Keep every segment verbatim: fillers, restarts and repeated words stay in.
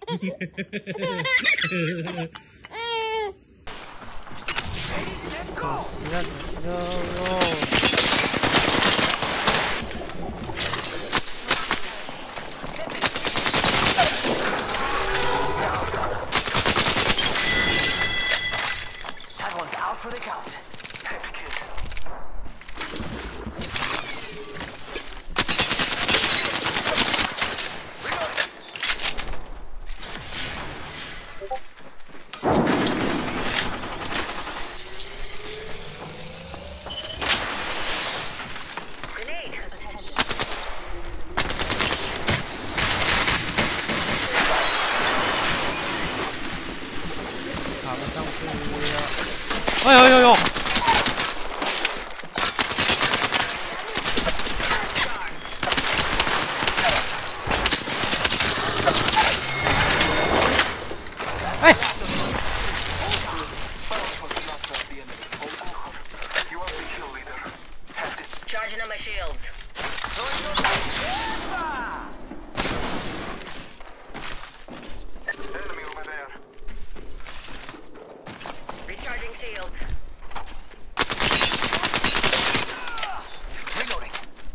no, no. That one's out for the count. Heavy kill. 哎呦呦呦！哎！ Charging on my shields. Enemy over there. Recharging shields. Reloading.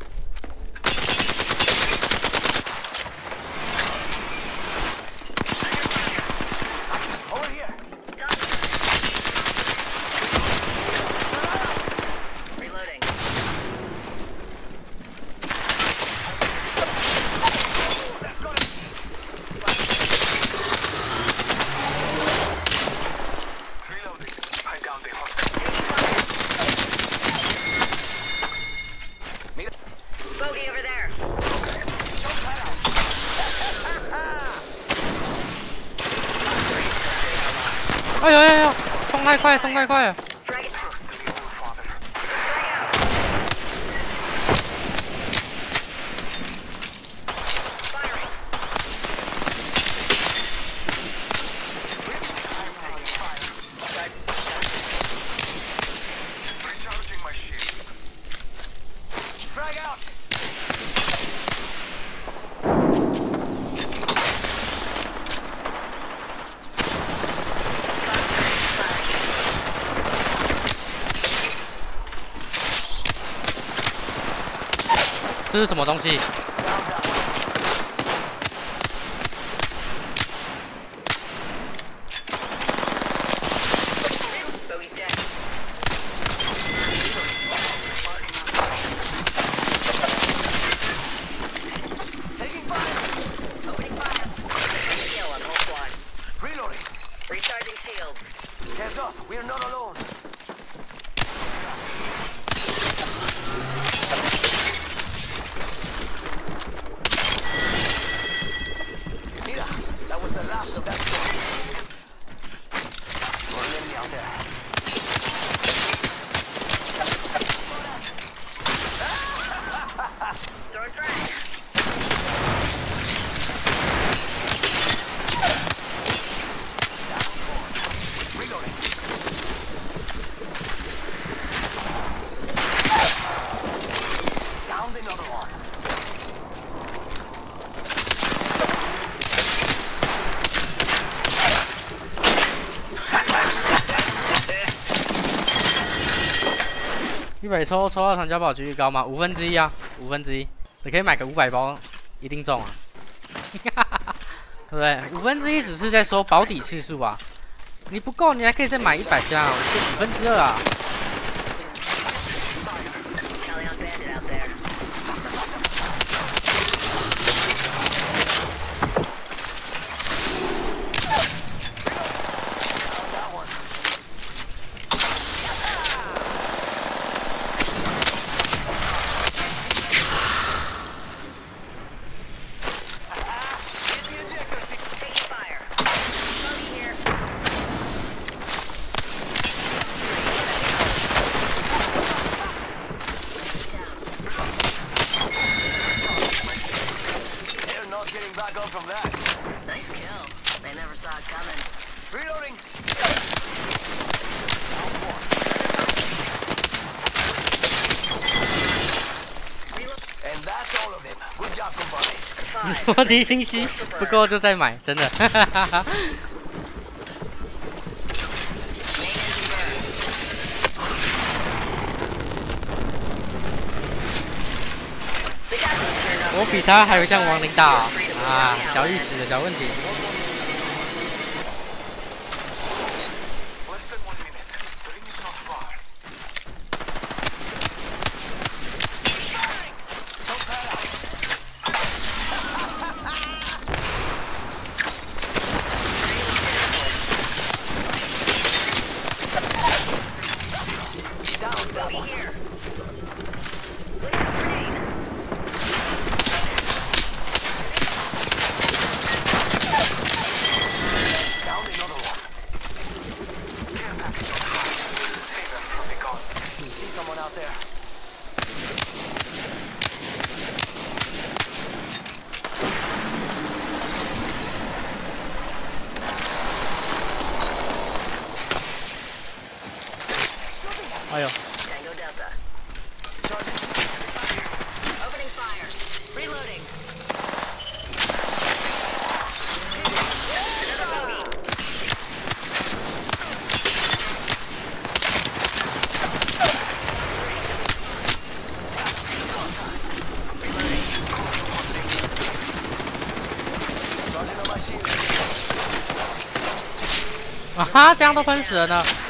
Over here. Reloading. Let's go. Reloading. I down the hostile. Bogey over there. Don't let out. 哎呦呦呦！冲太快，冲太快了！ Frag it. Trust the little father. Frag out. Firing. I'm taking fire. Recharging my shield. Frag out. Down, 这是什么东西？ Bogey's dead. Taking fire. Opening fire. Kill on the whole squad. Reloading. Recharging shields. Heads up. We're not alone. Mira, that was the last of that squad. More enemy out there. Throwing frag. Reloading. Downed another one. 一百抽抽到糖胶宝几率高吗？五分之一啊，五分之一。你可以买个五百包，一定中啊，对不对？五分之一只是在说保底次数啊，你不够，你还可以再买一百箱，就五分之二啊。 Calling on bandit out there. That one. Hit the ejector seat. Taking fire. Bogey here. They're not getting back up from that. Nice kill. They never saw it coming. Reloading. Reload. And that's all of them. Good job, compadres. Fine. 逻辑清晰，不够就再买，真的。我比他还有像亡灵大啊！啊，小意思，小问题。 哎呦！ Tango Delta. Opening fire. Reloading. Another bogey. Reloading. 啊哈，这样都喷死了呢！